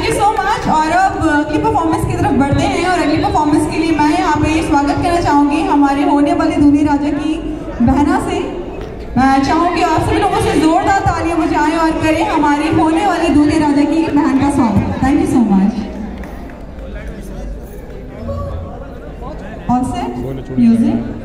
Thank you so much. और अब अगली परफॉर्मेंस की तरफ बढ़ते हैं और अगली परफॉर्मेंस के लिए मैं यहाँ पे स्वागत करना चाहूँगी हमारे होने वाली दूल्हे राजा की बहना से। मैं चाहूँगी आप सभी लोगों से जोरदार तालियां बजाएं और करें हमारी होने वाली दूल्हे राजा की बहन का स्वागत। Thank you so much. All set music.